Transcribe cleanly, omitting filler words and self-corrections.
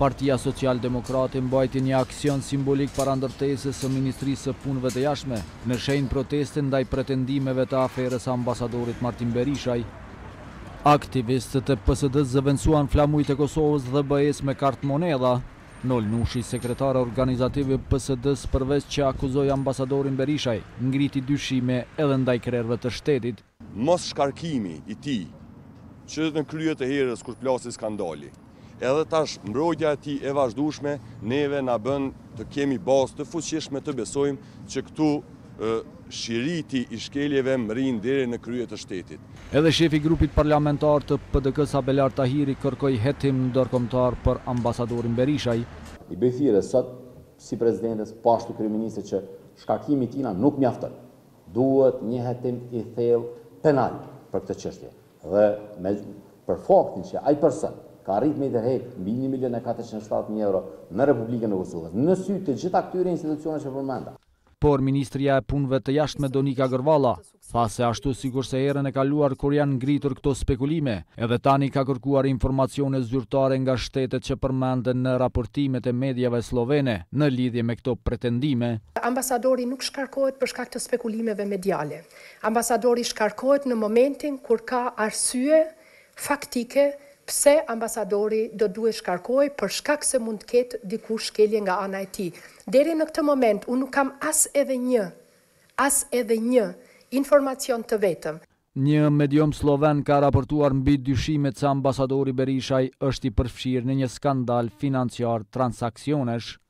Partia Social-Demokrate mbajti një aksion simbolik para ndërtesës së Ministrisë së Punëve të Jashtme në shenjë proteste ndaj pretendimeve të aferës ambasadorit Martin Berishaj. Aktivistët e PSD-s zëvendësuan flamujt e Kosovës dhe BE-s me kartë monedha. Nol Nushi, sekretare organizative PSD-s, përveç që akuzoi ambasadorin Berishaj, ngriti dyshime edhe ndaj krerëve të shtetit. Mos shkarkimi i tij që në krye të herës kur plasi skandali, edhe tash mbrojtja e tij e vazhdueshme neve na bën të kemi bazë të fuqishme të besojmë që këtu shiriti i shkeljeve mrin deri në krye të shtetit. Edhe shefi i grupit parlamentar të PDK-s Abelar Tahiri kërkoi hetim ndërkombëtar për ambasadorin Berishaj. I bëj thirrje sot si presidentes, po ashtu kryeministrit që shkarkimi i tina nuk mjafton. Duhet një hetim i thellë penal për këtë çështje. Dhe për faktin që ai person ka arrit me tërheq mbi 1.470.000 euro në Republikën e Kosovës, në sy të gjitha këtyre institucioneve që përmenda. Por Ministria e Punëve të Jashtme Donika Gërvalla tha se ashtu sikur se herën e kaluar kur janë ngritur këto spekulime, edhe tani ka kërkuar informacione zyrtare nga shtetet që përmenden në raportimet e mediave slovene në lidhje me këto pretendime. Ambasadori nuk shkarkohet për shkak të spekulimeve mediale. Ambasadori shkarkohet në momentin kur ka arsye faktike pse ambasadori do duhet shkarkohej për shkak se mund të ketë dikush shkelje nga ana e tij. Deri në këtë moment unë nuk kam as edhe një informacion të vetëm. Një medium sloven ka raportuar mbi dyshimet se ambasadori Berishaj është i përfshirë në një skandal financiar transaksionesh.